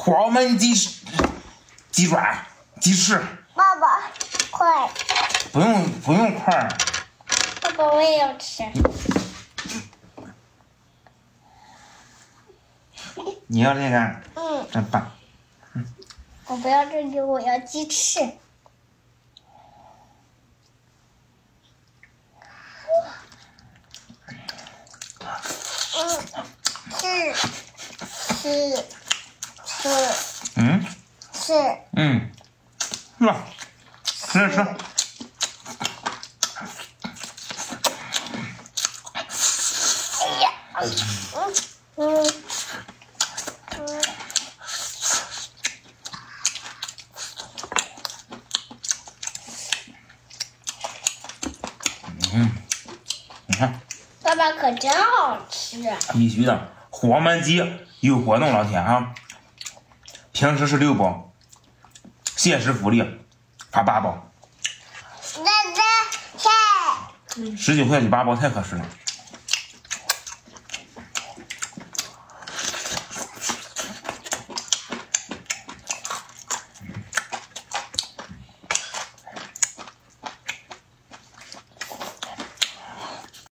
黄焖鸡爪、鸡翅。 爸爸，快！ 不用快。 爸爸，我也要吃。 你要这个？ 嗯。 真棒。 我不要这个，我要鸡翅。吃。哎呀， 你看， 爸爸可真好吃。 必须的，黄焖鸡有活动，老铁啊！平时是6包，限时福利发8包，19块钱8包，太合适了。